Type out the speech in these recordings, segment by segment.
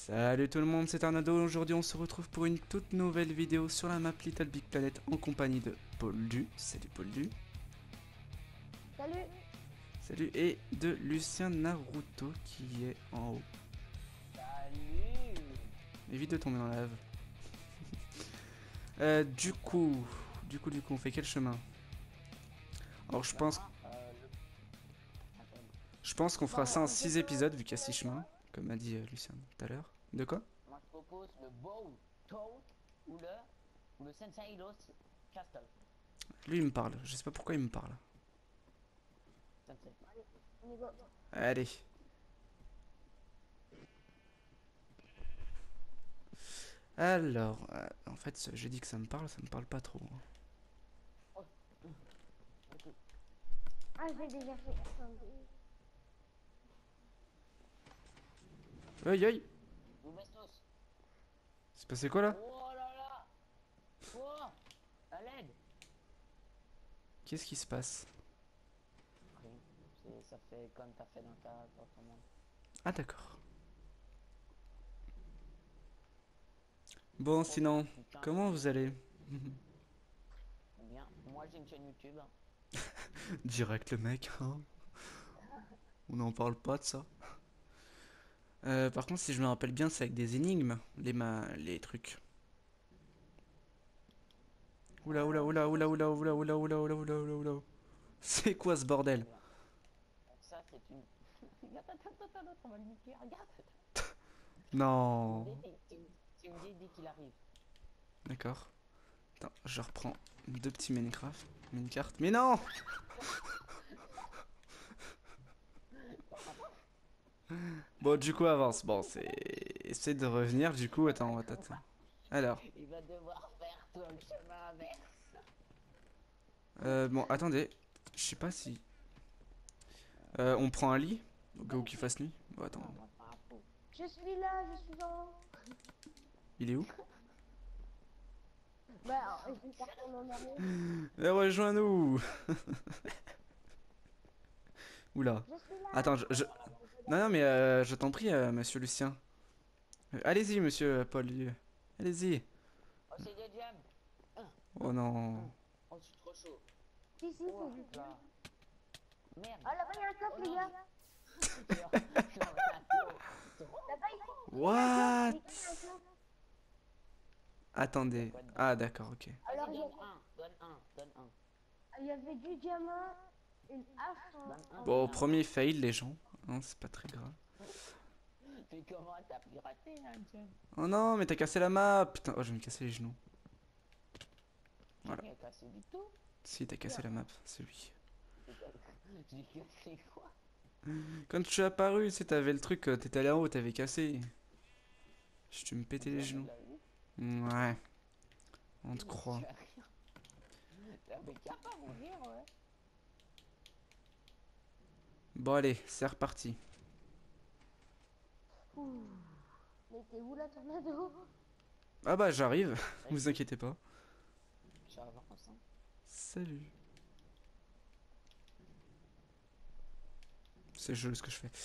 Salut tout le monde, c'est Arnado. Aujourd'hui on se retrouve pour une toute nouvelle vidéo sur la map Little Big Planet en compagnie de Paul Du. Salut Paul Du. Salut. Salut, et de Lucien Naruto qui est en haut. Salut. Évite de tomber dans la lave. Du coup on fait quel chemin? Alors je pense qu'on fera ça en 6 épisodes vu qu'il y a 6 chemins, comme a dit Lucien tout à l'heure. De quoi? Moi je propose le Bow Toad ou le Sensei Lost Castle. Lui il me parle, je sais pas pourquoi il me parle. Sensei. Allez. Alors, en fait, j'ai dit que ça me parle pas trop. Hein. Oh. Okay. Ah, j'ai déjà fait. Attendez. Aïe aïe. Vous bestos. C'est passé quoi là? Oh là là. Oh. À l'aide. Qu'est-ce qui se passe? Rien. Ça fait comme t'as fait dans ton monde. Ah d'accord. Bon, sinon, comment vous allez? Bien. Moi j'ai une chaîne YouTube. Direct le mec, hein. On n'en parle pas de ça. Par contre, si je me rappelle bien, c'est avec des énigmes, les trucs. Oula oula oula oula oula oula oula oula oula oula oula oula. C'est quoi ce bordel? Donc ça c'est une... Attends, on va le niquer, regarde. Non. Tu me dis dès qu'il arrive. D'accord. Attends, je reprends deux petits Minecraft. Minecraft. Mais non! Bon, du coup, avance. Bon, c'est... Essaie de revenir, du coup. Attends. Alors. Il va devoir faire tout le chemin inverse. Bon, attendez. Je sais pas si... on prend un lit? Au cas où qu'il fasse nuit? Bon, attends. Non, moi, pas un fou. Je suis là, je suis en. Il est où? Bah, je vais faire ton arrière. Rejoins-nous! Oula. Je suis là. Attends, Non, mais je t'en prie, monsieur Lucien. Allez-y, monsieur Paul. Allez-y. Oh, c'est des diams. Oh non. Oh, je suis trop chaud. Si, si, Oh, c'est du là. Merde. Ah, là-bas, il y a un coffre, les gars. Là-bas, What? il y a un coffre. Attendez. Ah, d'accord, ok. Alors, Donne un. il y avait du diamant, une hache. Donne un. Bon, premier fail, les gens. Non, c'est pas très grave. Mais comment t'as piraté, là, John? Oh non, mais t'as cassé la map. Putain, oh, je vais me casser les genoux. Voilà. J'ai rien cassé du tout. Si, t'as cassé la map, c'est lui. J'ai cassé quoi? Quand je suis apparu, tu sais, t'avais le truc, t'étais allé en haut, t'avais cassé. Tu me pétais les genoux. Ouais. On te croit. T'avais qu'à pas mourir, ouais. Bon, allez, c'est reparti. Mais t'es où, là, tornado? Ah bah, j'arrive. Vous inquiétez pas. J'avance, hein. Salut. C'est joli ce que je fais.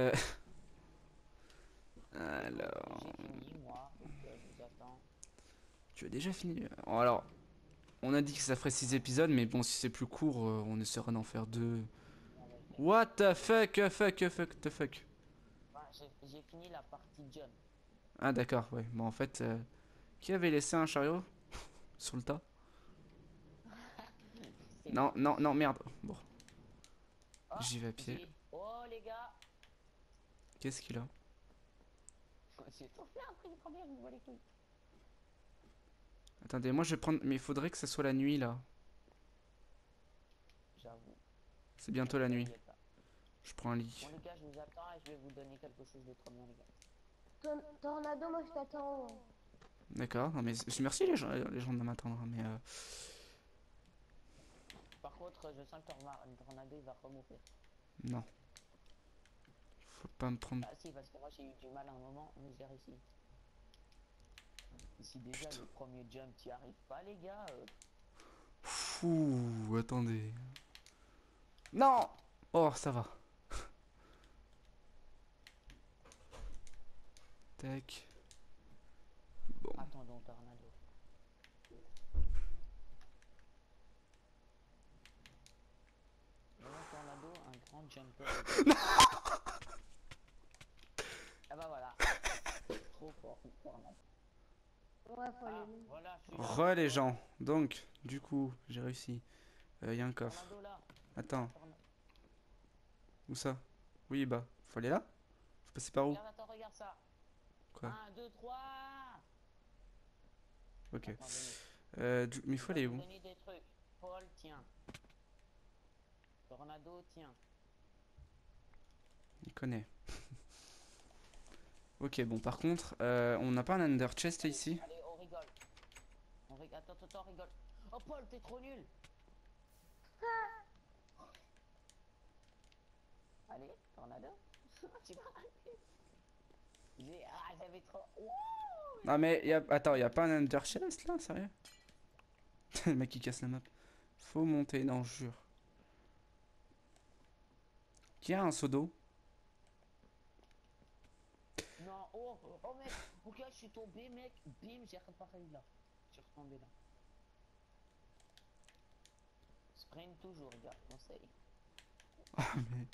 Alors... J'ai fini, moi, donc je vous attends. Tu as déjà fini? Oh, alors, on a dit que ça ferait 6 épisodes, mais bon, si c'est plus court, on essaiera d'en faire 2. What the fuck, the fuck. Enfin, j'ai fini la partie John. Ah d'accord, ouais. Bon, en fait, qui avait laissé un chariot sur le tas? Non, non, non, merde. Bon, Oh, j'y vais à pied. Oh, les gars. Qu'est-ce qu'il a? C'est trop bien, après, trop bien, je me vois les couilles. Attendez, moi je vais prendre... Mais il faudrait que ça soit la nuit, là. J'avoue. C'est bientôt la nuit. T'inquiète pas. Je prends un lit. Bon, les gars, je vous attends et je vais vous donner quelque chose de trop bien, les gars. Tornado, moi, je t'attends. D'accord, non mais merci les gens de m'attendre, mais Par contre, je sens que Tornado, il va remourir. non. Faut pas me prendre... Ah si, parce que moi j'ai eu du mal à un moment, mais j'ai réussi. Si déjà le premier jump t'y arrive pas, les gars. Fou, attendez. Non! Oh, ça va. Tac. Bon. Attendons, tornado. Voyons tornado, un grand jumper. Ah bah voilà. Trop fort, tornado. Ouais, faut Ah, aller. voilà, je suis Re les gens. Donc, du coup, j'ai réussi. Y a un coffre. Tornado là. Attends, Tornado. où ça? Oui, bah, faut aller là? Faut passer par où? Regarde, attends, regarde ça. Quoi? 1, 2, 3. Ok. Attends, venez. Mais il Je faut vais aller vous où? donner des trucs. Paul, tiens. Tornado, tiens. Il connaît. Ok, bon, par contre, on n'a pas un under chest ici? Allez, on rigole. Attends, attends, on rigole. Oh, Paul, t'es trop nul. Allez, tornado. Tu m'as raté. J'avais trop. Ouh, Non, mais attends, y a pas un under chest là, sérieux? Le mec qui casse la map. Faut monter, non, je jure. Qui a un seau d'eau? non, oh mec, ok, je suis tombé, mec. Bim, j'ai reparé là. Je suis retombé là. Sprint toujours, gars, conseil. Ah, mais.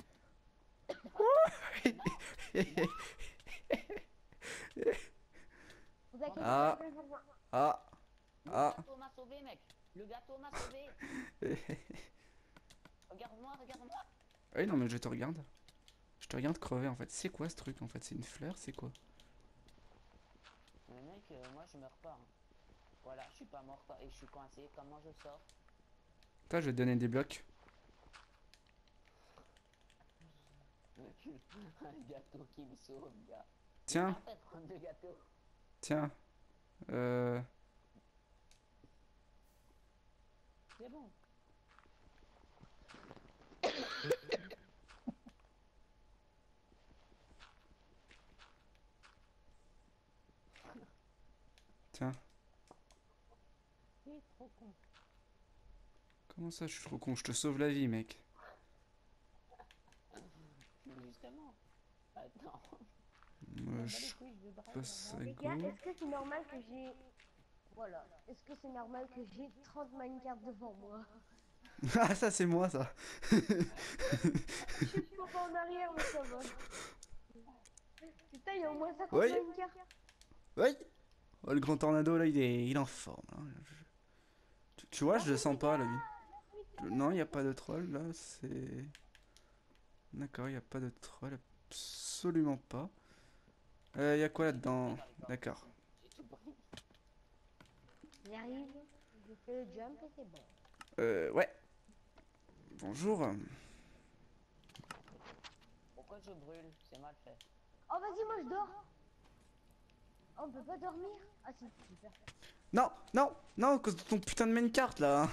Vous inquiétez Ah. pas, je vais vous voir. Ah. Le Ah. gâteau m'a sauvé, mec. Le gâteau m'a sauvé. Regarde-moi, regarde-moi. Oui, non, mais je te regarde. Je te regarde crever en fait. C'est quoi ce truc en fait? C'est une fleur? C'est quoi? Mais mec, moi je meurs pas. Hein. Voilà, je suis pas mort et je suis coincé. Comment je sors? Toi, je vais te donner des blocs. Un gâteau qui me sauve, gars. Tiens, Viens peut-être prendre le gâteau. tiens. C'est bon. Tiens. C'est trop con. Comment ça, je suis trop con? Je te sauve la vie, mec. Justement. Attends. Moi, Bah, je les couilles, je vais brailler, passe à là-bas. Les gars, go. est-ce que c'est normal que j'ai... Voilà. Est-ce que c'est normal que j'ai 30 minecarts devant moi? Ah, ça, c'est moi, ça. Je suis pas en arrière, mais ça va. Putain, il y a au moins 50 Oui. minecarts. Oui. Oh, le grand tornado, là, il est en forme. Hein. Tu vois, je le sens pas, là, lui. Non, il n'y a pas de troll, là. C'est... D'accord, il n'y a pas de troll. Absolument pas. Il y a quoi là-dedans? D'accord. J'ai tout pris. J'arrive, je fais le jump et c'est bon. Ouais. Bonjour. Pourquoi je brûle? C'est mal fait. Oh, vas-y, moi je dors. Oh, on peut pas dormir? Ah, si, super. Non, non, non, à cause de ton putain de main carte, là.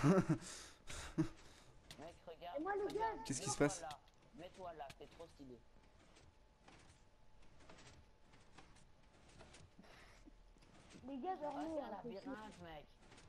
Mec, regarde. Et moi, le regarde, gaz. Qu'est-ce qui se mets-toi passe? là. Mets-toi là, t'es trop stylé. Les gars, Ah, dormez. c'est un hein, c'est sûr. labyrinthe, mec.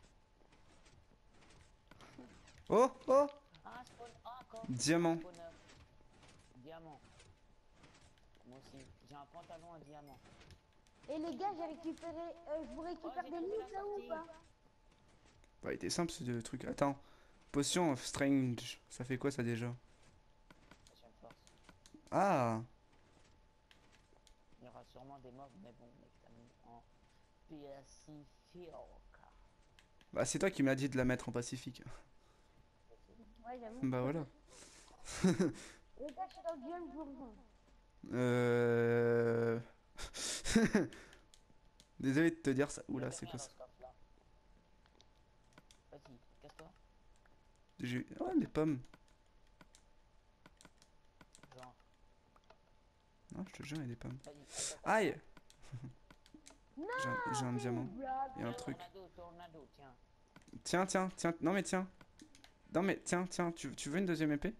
Oh, oh, Ah, spawn. Ah, encore. diamant. Spawner. Diamant. Moi aussi. J'ai un pantalon à diamant. Et les gars, j'ai récupéré. Je vous récupère j'ai des trouvé livres la là ou sortie. pas? Bah, il était simple ce truc. Attends. Potion of Strange. Ça fait quoi ça déjà? J'ai une force. Ah. Il y aura sûrement des mobs, mais bon, mec, t'as mis en Pacific. Bah, c'est toi qui m'as dit de la mettre en Pacifique. Ouais, j'avoue. Bah voilà. Les gars, je suis dans le duel, je vous rejoins. Euh... Désolé de te dire ça. Oula, c'est quoi ça? Vas-y, casse-toi. J'ai... Oh, des pommes. Genre, Non, je te jure, il y a des pommes. vas-y, casse-toi. Aïe! Non, J'ai un c'est diamant. une blague. Et un truc. Tornado, tornado, tiens. Tiens, tiens, tiens. Non, mais tiens. Non, mais tiens, tiens. Tu veux une deuxième épée?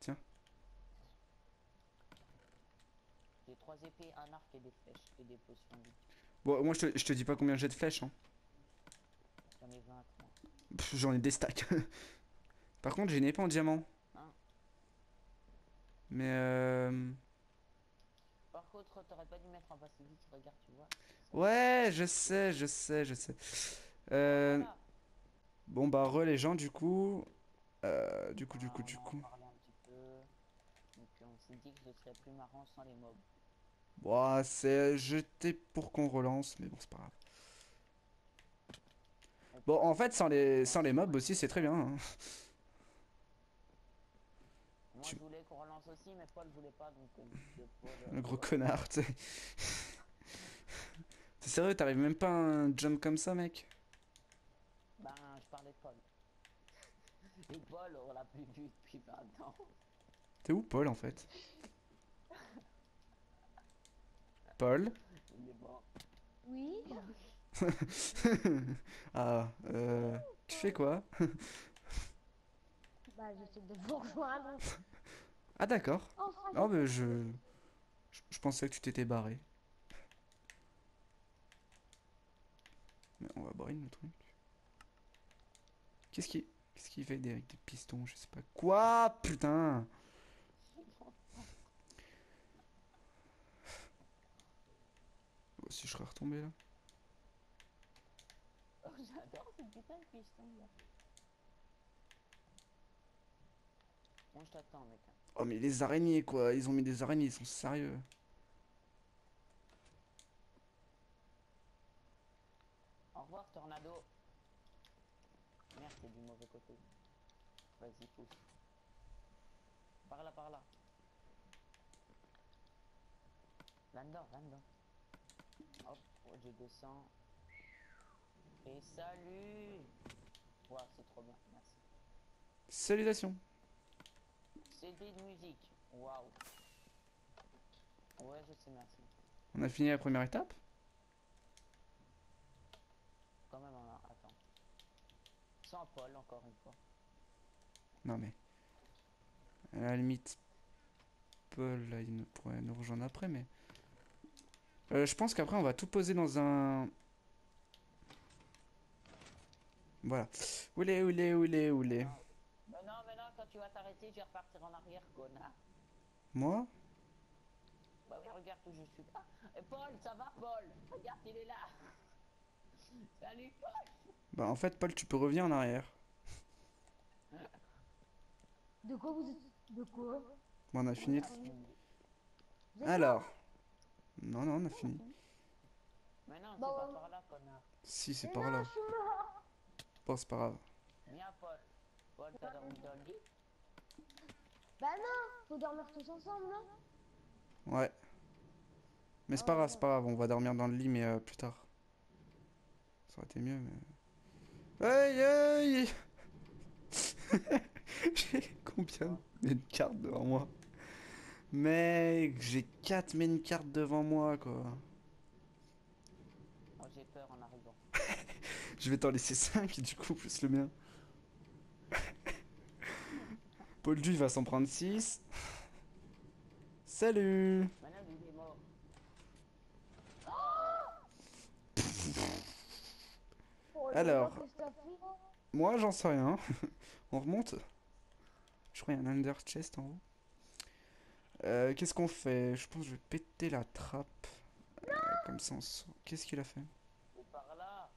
J'ai 3 épées, un arc et des flèches et des potions. Bon, moi, je te dis pas combien j'ai de flèches, hein. J'en ai 20, moi. Pff, j'en ai des stacks. Par contre, j'ai une épée en diamant. Hein? Mais Par contre, l'apôtre, t'aurais pas dû mettre en basilic, regarde, tu vois. Ouais, je sais, je sais, je sais. Euh, Voilà. bon bah re les gens du coup. Voilà, on en parlait un petit peu. Donc on s'est dit que ce serait plus marrant sans les mobs. Bon, c'est j'étais pour qu'on relance, mais bon c'est pas grave. Et Bon puis en si fait tu veux qu'on sans relance, les moi mobs aussi c'est très bien, hein. moi, Tu- je voulais qu'on relance aussi, mais Paul voulait pas, donc Paul, Le gros voilà. connard, tu sais. T'es sérieux, t'arrives même pas à un jump comme ça, mec? Ben, je parlais de Paul. Et Paul, on l'a plus vu depuis 20 ans. T'es où Paul en fait? Paul? Il est mort. Oui. Ah, tu fais quoi? Bah, j'essaie de vous rejoindre. Ah d'accord. Enfin, Oh mais je pensais que tu t'étais barré. Mais on va brain le truc. Qu'est-ce qui... Qu'est-ce qu'il fait avec des pistons? Je sais pas. Quoi? Putain! Oh, si je serais retombé là. Oh, j'adore ce putain de piston là. Bon, je t'attends, mec. Oh mais les araignées quoi, ils ont mis des araignées, ils sont sérieux. Au revoir, Tornado. Merde, t'es du mauvais côté. Vas-y, pousse. Par là, par là. Là-dedans, là-dedans. Hop, oh, je descends. Et salut! Ouah, c'est trop bien, merci. Salutations. CD de musique. Waouh. Ouais, je sais, merci. On a fini la première étape? Quand même, attends. Sans Paul, encore une fois. Non mais, à la limite, Paul là, il pourrait nous rejoindre après, mais... je pense qu'après on va tout poser dans un... Voilà. Oulé, oulé, oulé, oulé. Non. Mais non, quand tu vas t'arrêter, je vais repartir en arrière, connard. Moi? Bah oui, regarde où je suis pas. Et Paul, ça va, Paul? Regarde, il est là. Salut, Paul. Bah en fait, Paul, tu peux revenir en arrière. de quoi vous êtes... De quoi? Bon, on a On fini. a fini. Vous êtes Alors. mort? Non, non, on a Non, on a fini. fini. Mais non, c'est pas Bon, par là, connard. Si, c'est mais par non, là. je suis mort. Bon, c'est pas grave. Viens, Paul. Paul, t'as dormi dans le lit? Bah non, faut dormir tous ensemble, non? Ouais. Mais c'est pas Oh, grave, c'est pas grave. On va dormir dans le lit, mais plus tard. Ça aurait été mieux, mais... Aïe, aïe. J'ai combien de cartes devant moi? Mec, j'ai 4 main cartes devant moi, quoi. Moi, j'ai peur en arrivant. Je vais t'en laisser 5 du coup, plus le mien. Paul Du, il va s'en prendre 6. Salut. Maintenant, il est mort. oh là là, Alors, qu'est-ce que t'as fait? moi, j'en sais rien. On remonte. Je crois qu'il y a un under chest en haut. Qu'est-ce qu'on fait? Je pense que je vais péter la trappe. Comme ça, on sort. Qu'est-ce qu'il a fait? C'est par là.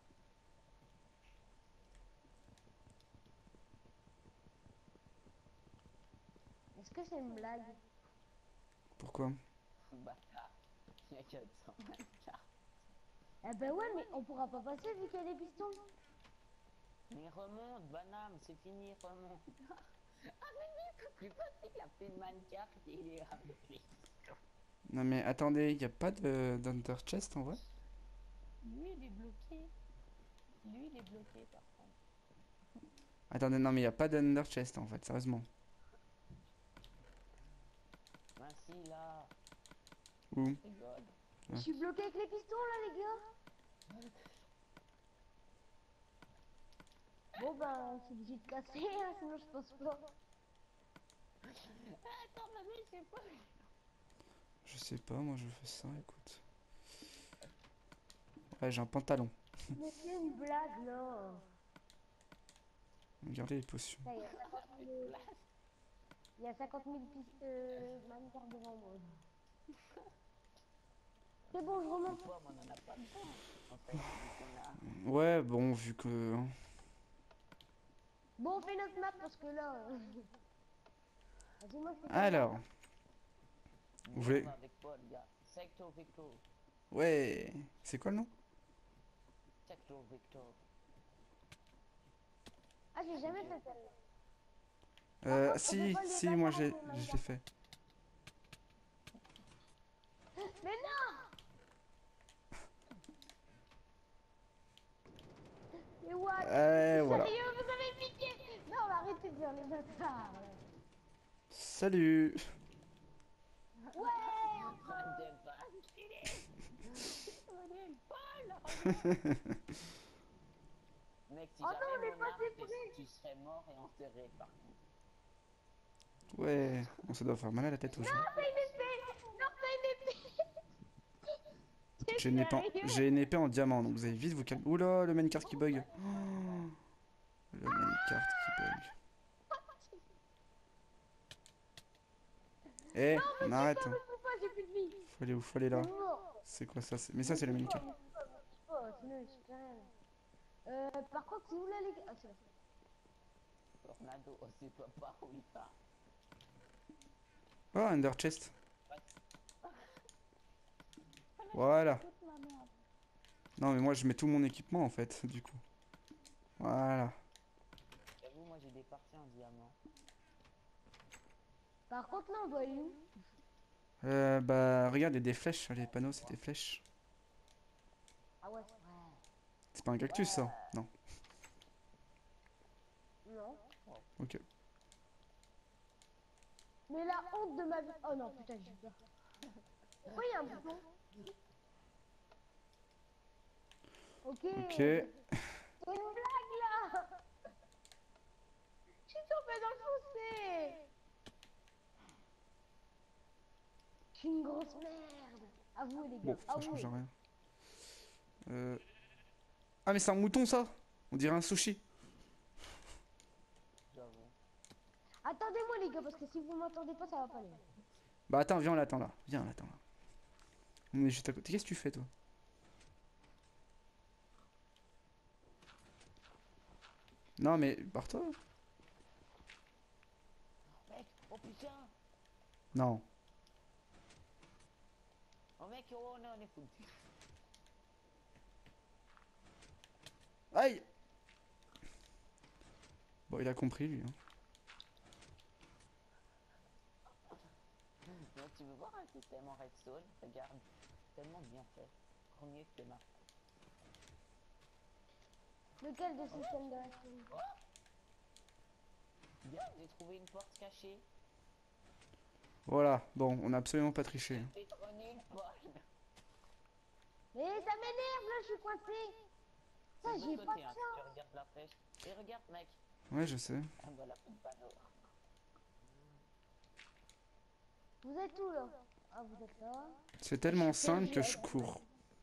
Est-ce que c'est une blague? Pourquoi? Bâtard. Il y a 424. Eh ben ouais, mais on pourra pas passer vu qu'il y a des pistons. Mais remonte, Banam, c'est fini, remonte. Ah, mais plus facile, il a plus de mancart, il est avec lui. Non mais attendez, il n'y a pas de d'under chest en vrai? Lui, il est bloqué. Lui, il est bloqué, par contre. Attendez, non mais il n'y a pas d'under chest en fait, sérieusement. Ben si, là, Où? je rigole. Je suis bloqué avec les pistons là, les gars. Bon ben, c'est obligé de casser, hein, sinon je pense pas. Attends, mais je sais pas. Je sais pas, moi je fais ça, écoute. Ouais, j'ai un pantalon. Mais c'est une blague, non. Regardez les potions. Ça, il y a 50 000 pistes manières devant moi. C'est bon, je remonte. Toi, on en a pas besoin. En fait, vu qu'on a... Ouais, bon, vu que... Bon, on fait notre map parce que là. Vas-y, moi, je fais quoi là? Alors, vous Viens, on voulez... va avec Paul, gars. Sector Victor. Ouais, c'est quoi le nom? Sector Victor. Ah, j'ai jamais fait celle-là. Par contre, on peut Si, pas les si, moi bâtards avec je les l'ai Minecraft. fait. Mais non! Mais what? Voilà. Sérieux, vous avez piqué? Non, on va arrêter de faire les bâtards. Salut! Ouais, enfin. Modèle pas. Modèle Paul. Mec, si Oh non, on jamais est mon passé arme, près. tu serais mort et enterré par contre. Ouais, on ça doit faire mal à la tête aux Non, gens. c'est une épée. Non, c'est une épée. J'ai T'es une épée sérieux? j'ai une épée en diamant, donc vous allez vite vous calmer. Oula, le minecart qui bug. Oh, le minecart qui bug. Eh, Non, on me arrête. tue pas, j'ai plus de vie. Faut aller où? Faut aller C'est là. mort. C'est quoi ça? Mais ça, Me c'est le tue pas, minecart. me tue pas, me tue pas. Sinon, il se fait rien. Par contre, c'est où là, les gars? Ah, c'est là. Tornado, oh, c'est pas par où il part. Oh, Ender chest. Ah, là, Voilà. toute ma merde. Non, mais moi, je mets tout mon équipement en fait, du coup. Voilà. J'avoue, moi j'ai des parties en diamant. Par contre, là, on doit aller où? Bah, regarde, il y a des flèches. Les panneaux, c'est des flèches. Ah ouais, c'est vrai. C'est pas un cactus, ça? Non. Non. Ok. Mais la honte de ma vie. Oh non, putain, j'ai peur. Pourquoi il y a un bouton? Ok. Ok. C'est une blague là. Je suis tombée dans le fossé. Je suis une grosse merde. Avouez les Bon, gars, ça change avouez. rien. Euh... Ah, mais c'est un mouton, ça! On dirait un sushi. J'avoue. Attendez-moi les gars, parce que si vous m'entendez pas, ça va pas aller. Bah, attends, viens, on l'attend là. Viens, on l'attend là. On est juste à côté. Qu'est-ce que tu fais, toi? Non, mais barre-toi. Mec, oh putain. Non. Oh mec, oh non, on est foutu. Aïe! Bon, il a compris, lui. Hein. Donc tu veux voir un système en redstone? Regarde, tellement bien fait. Encore mieux que ma. Lequel de système de resting? Bien, j'ai trouvé une porte cachée. Voilà. Bon, on a absolument pas triché. Hein. T'es trop nul, Paul. Mais ça m'énerve là, je suis coincé. Ça, C'est de j'ai l'autre pas côté, de hein, si tu chance. regardes la flèche. Et regarde, mec. Ouais, je sais. Ah voilà, plus de panneau. Vous êtes où là? Ah, vous êtes là. C'est Je tellement suis simple perdu que là. je cours.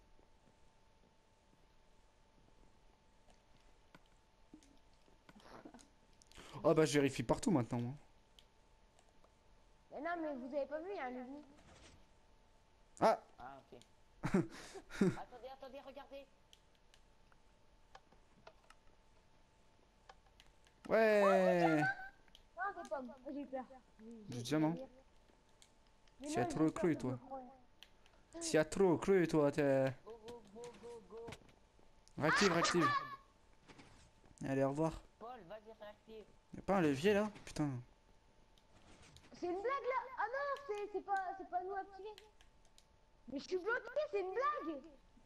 Oh, bah, je vérifie partout maintenant. Moi. Mais non, mais vous avez pas vu, il y a un levier. Ah! Ah, ok. Attendez, attendez, regardez. Ouais! Non, c'est pas moi. J'ai eu peur. Du diamant. Mais Tu as non, trop j'ai cru, peur, je toi. me crois. Tu as trop cru, toi. T'es... Go, go, go, go, go. Réactive, réactive. Allez, au revoir. Paul, vas-y, réactive. Y'a pas un levier là? Putain. C'est une blague là. Ah non, c'est pas nous activé. Mais je suis bloqué, c'est une blague.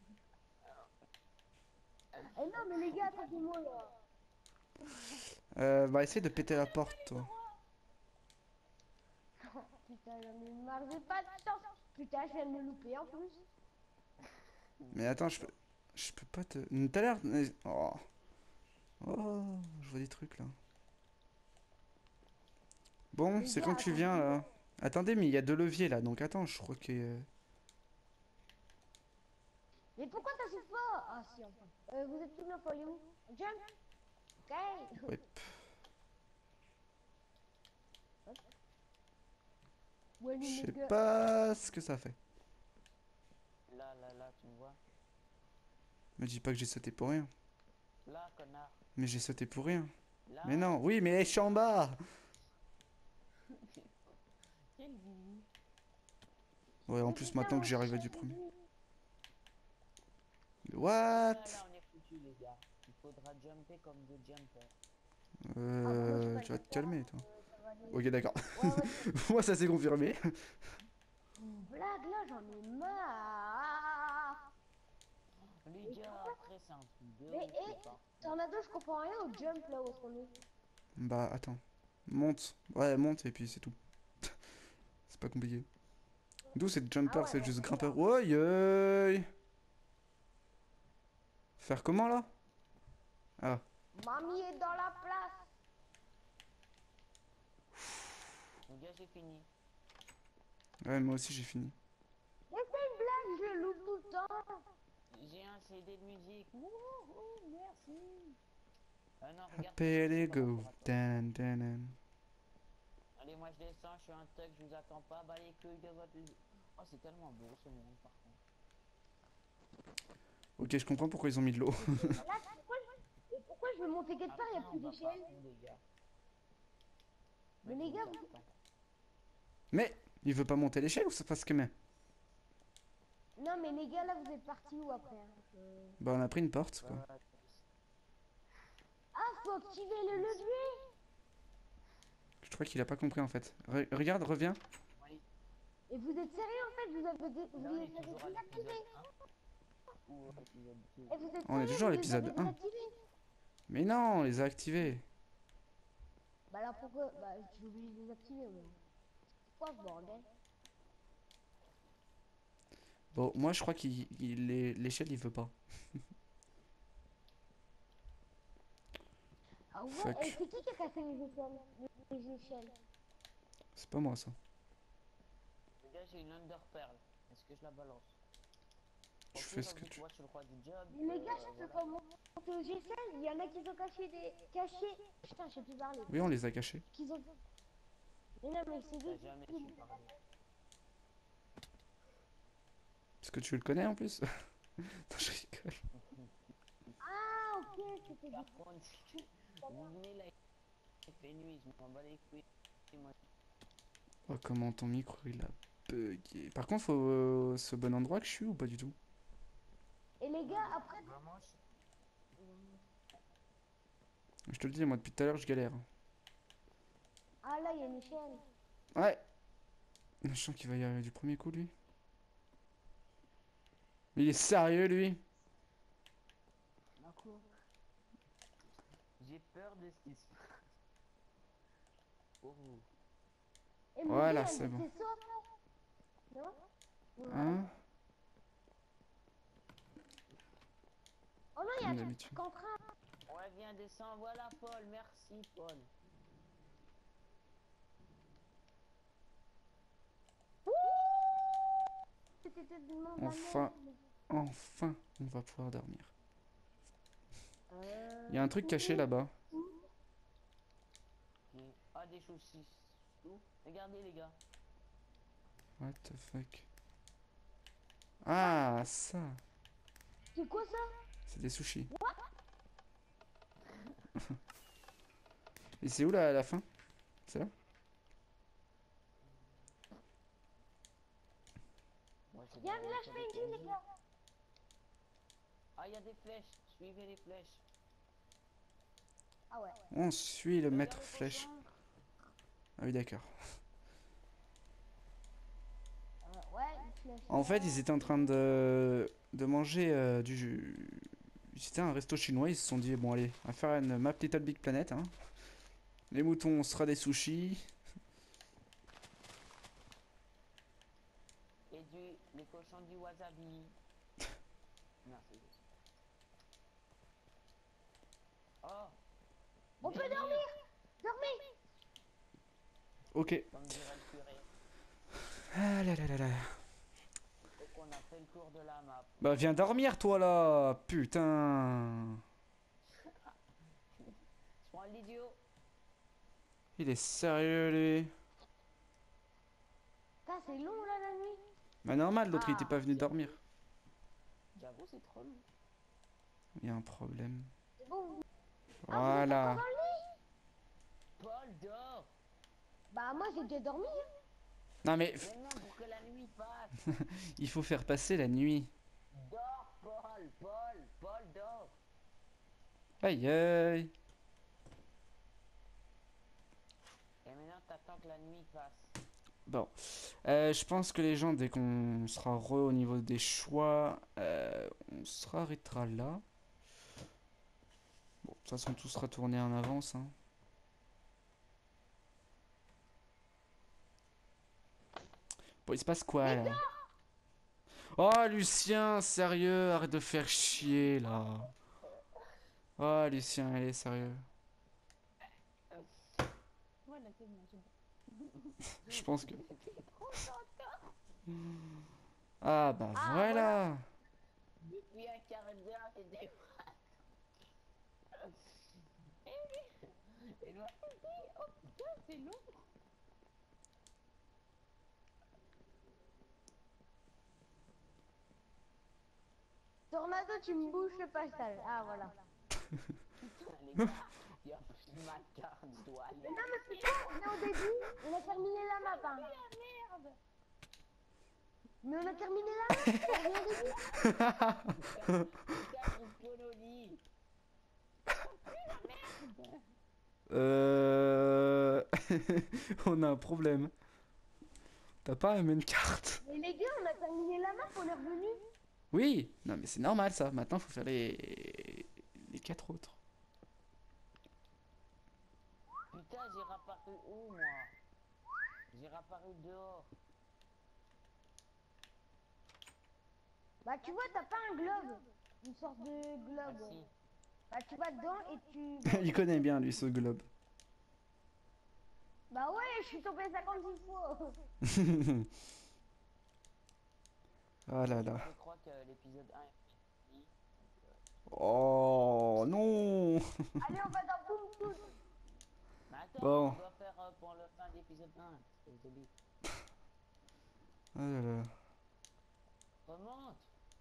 Eh non, mais les gars, attendez-moi là. Va essayer de péter la porte, toi. Putain, j'en ai marre, j'ai pas de chance. Putain, je viens de me louper en plus. Mais attends, je peux pas te... Tout à l'heure... Oh. Oh, je vois des trucs là. Bon, Les c'est gars, quand tu viens attendez-moi. là. Attendez, mais il y a deux leviers là, donc attends, je crois que... Mais pourquoi ça s'ouvre pas? Ah si, enfin. Vous êtes tous là, faut aller où? Jump. Ok. Ouais. Ouais, Je les sais gars. pas ce que ça fait. Là, Me dis pas que j'ai sauté pour rien. Là, connard. Mais j'ai sauté pour rien. Là. Mais non, oui, mais je suis en bas. Quel vie. Ouais, en Mais plus, putain, maintenant que moi j'y aussi, arrivé du j'ai premier. vu. What? Là, on est foutu, les gars. Il faudra jumper comme The Jumper. Ah bah moi je sais pas Tu le vas te faire, calmer, toi. ça va aller. Ok, d'accord. Ouais, ouais, Moi, ça s'est confirmé. une blague là, j'en ai marre. Les Mais gars, pourquoi? après, c'est un truc de Mais ouf, hé, les parcours. Tornado, je comprends rien au jump là où est-ce qu'on est. Bah, attends. Monte. Ouais, monte et puis c'est tout. C'est pas compliqué. D'où c'est Ah jumper, ouais, c'est non, juste c'est grimpeur. grave. Ouais, yeah. Faire comment là? Ah, Mamie est dans la place. Les gars, j'ai fini. ouais, moi aussi j'ai fini. Mais c'est une blague, je loupe tout le temps. J'ai un CD de musique. Wouhou, merci. Ah non, regarde, Happy c'est to par go. rapport à toi. Dan, dan, dan. Allez, moi je descends, je suis un thug, je vous attends pas. Bah les couilles de votre... Oh, c'est tellement beau ce monde, par contre. Ok, je comprends pourquoi ils ont mis de l'eau. Là, pourquoi je veux monter quelque part, il n'y a Après, on plus va d'échelle. par où, les gars? Mais Mec, les je gars, vous vous... attends. Mais, il veut pas monter l'échelle ou ça passe que mais? Non mais les gars, là vous êtes partis où après hein Bah, on a pris une porte quoi. Ouais, Ah, faut activer le levier. Je crois qu'il a pas compris en fait. Regarde, reviens. oui. Et vous êtes sérieux en fait, vous avez, Là, vous on les est avez toujours à l'épisode désactivés. 1 ou l'épisode 2. Et vous êtes On est sérieux, toujours à vous les avez l'épisode 1. désactivés. Mais non, on les a activés. Bah alors pourquoi? Bah j'ai oublié de les activer moi. Quoi ce bordel? Bon, moi je crois qu'il l'échelle il veut pas. Ah ouais, et Fuck. c'est qui a cassé mes échelles? Les échelles. C'est pas moi ça. Les gars, j'ai une Under Pearl. Est-ce que je la balance? Tu Ok, fais ce que vas-y, tu... moi je suis le roi du job. Mais les gars, je peux Voilà. pas monter au G16, il y en a qui ont caché des... Cachés. Putain, je sais plus parler. Oui, on les a cachés. Qu'ils ont... Mais non mais c'est T'as lui jamais qui... su parler. Parce que tu le connais en plus. Non, je rigole. Ah ok, c'était Par du... contre, vous venez là, il fait nuit, je m'en bats les couilles. Moi, Oh, comment ton micro il a bugué. Par contre, faut ce bon endroit que je suis ou pas du tout? Et les gars, après... vraiment, Je te le dis, moi depuis tout à l'heure je galère. Ah là, il y a une échelle. Ouais. Je sens qu'il va y arriver du premier coup lui. Il est sérieux lui? j'ai peur de ce qui se passe. Pour vous. Et mon Voilà, gars, c'est bon. c'est ça, non? Hein? Oh non, il y a Comme un d'habitude. truc en train. Ouais, viens, descends, voilà Paul, merci Paul. C'était tellement Enfin, banal. enfin, on va pouvoir dormir. Euh... Il y a un truc caché là-bas. Ok. Ah, des saucisses. Tout. Regardez les gars. What the fuck? Ah, ça. C'est quoi ça? C'est des sushis. Et c'est où là, à la fin? C'est là? Moi, c'est Il y a un dans village le PNJ, PNJ. les gars. Ah, il y a des flèches. Suivez les flèches. Ah ouais. On suit le Regarde maître les flèche. cochons. Ah oui, d'accord. Ouais, une flèche. En fait, ils étaient en train de manger du... C'était un resto chinois, ils se sont dit, bon allez, on va faire une Map Little Big Planet. Hein. Les moutons, on sera des sushis. Et les cochons du wasabi. Merci. Oh. On peut bienvenue, dormir. Dormez. Ok. comme dirait le curé. Ah là là là là. Donc on a fait le tour de la map. Bah viens dormir toi là. Putain. Je prends l'idiot. Il est sérieux lui. Putain, c'est long là la nuit. Bah normal, l'autre il était Ah, pas venu dormir. J'avoue, c'est trop long. Il y a un problème. C'est bon, vous... Ah, vous êtes encore Voilà. dans le lit? Paul, dors. Bah, moi, j'ai déjà dormi, hein. Non mais Mais non, pour que la nuit passe. il faut faire passer la nuit. Dors, Paul. Paul, dors. Aïe aïe. Et maintenant, t'attends que la nuit passe. Bon. Je pense que les gens, dès qu'on sera au niveau des choix, on s'arrêtera là. Bon, de toute façon, tout sera tourné en avance, hein. Bon, il se passe quoi là? Oh, Lucien, sérieux, arrête de faire chier là. Oh, Lucien, allez, sérieux. Voilà, c'est bon, c'est bon. Je pense que. Ah, bah Ah, voilà. Depuis un quart d'heure, t'étais... Et moi, oh putain, c'est long. Tornado, tu me bouges le pastel. Ah, voilà. Putain, les gars, il y a plus de ma carte, je dois aller. Mais non, mais c'est bon, on est au début, on a terminé la map, hein. Merde. Mais on a terminé la map, on est au début. Putain, trouve Polony. Euh... On a un problème. T'as pas la même carte? Mais les gars, on a terminé la map, on est revenu. Oui. Non, mais c'est normal ça. Maintenant, faut faire les quatre autres. Putain, j'ai réapparu où, moi? J'ai réapparu dehors. Bah, tu vois, t'as pas un globe. Une sorte de Ah globe. si. Bah, tu vas dedans et tu... Il connaît bien lui ce globe. Bah ouais, je suis tombé 56 fois. Ah là là. Je crois que l'épisode 1 est fini. Oh non. Allez, on va dans Boom Toon. Mais attends, Bon. on doit faire pour le fin d'épisode 1. C'est joli. Ah là là. Remonte.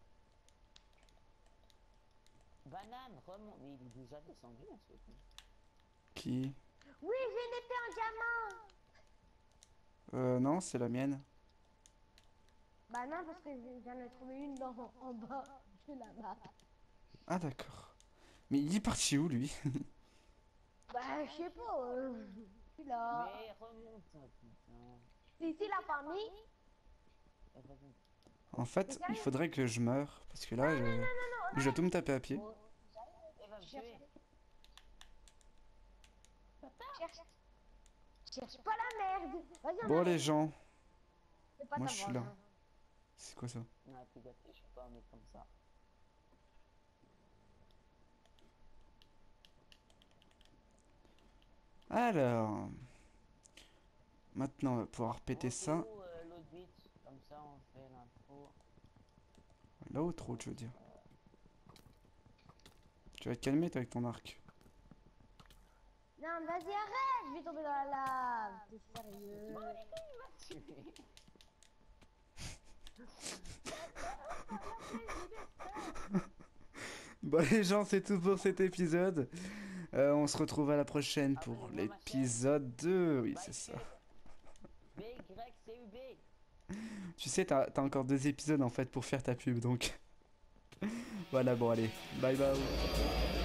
Banane, remonte. Mais il est déjà descendu en fait. Qui? Oui, j'ai une épée en diamant. Non, c'est la mienne. Bah non, parce que j'en ai trouvé une en bas de la map. Ah d'accord. Mais il est parti où lui? Bah, je sais pas. Je suis là. Mais remonte, putain. C'est ici la famille. Et remonte. En fait, il faudrait que je meure parce que là, je dois tout me taper à pied. Oh, elle va me tuer. Cherche. Cherche pas la merde. Vas-y, on Bon arrive. les gens, C'est pas moi ta je suis voix, là. hein. C'est quoi ça? Non, fais gaffe, je suis pas un mec comme ça. Alors, maintenant on va pouvoir péter ça. Où, l'autre bit, comme ça on fait l'intro. Là ou trop, tu veux dire? Tu vas te calmer toi avec ton arc. Non, vas-y, arrête. Je vais tomber dans la lave. T'es sérieux? Bon les gens, c'est tout pour cet épisode. On se retrouve à la prochaine pour l'épisode 2. Oui, c'est ça. BYCUB. Tu sais, t'as encore 2 épisodes en fait pour faire ta pub, donc... Voilà, bon allez. Bye bye.